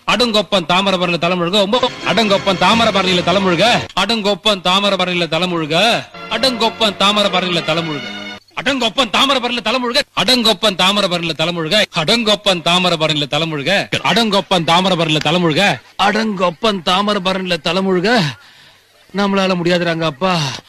அடங்கொப்பன் தாமரபரணில தலைமுழுக அடங்கொப்பன் தாமரபரணில தலைமுழுக அடங்கொப்பன் தாமரபரணில தலைமுழுக அடங்கொப்பன் தாமரபரணில தலைமுழுக அடங்கொப்பன் தாமரபரணில தலைமுழுக அடங்கொப்பன் தாமரபரணில தலைமுழுக அடங்கொப்பன் தாமரபரணில தலைமுழுக அடங்கொப்பன் தாமரபரணில தலைமுழுக அடங்கொப்பன் தாமரபரணில தலைமுழுக நம்மளால முடியாதுறாங்க அப்பா.